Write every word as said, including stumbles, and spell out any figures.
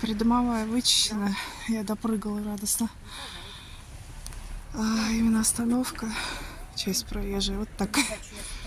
придомовая вычищена. Я допрыгала радостно. А именно остановка, часть проезжая, вот такая.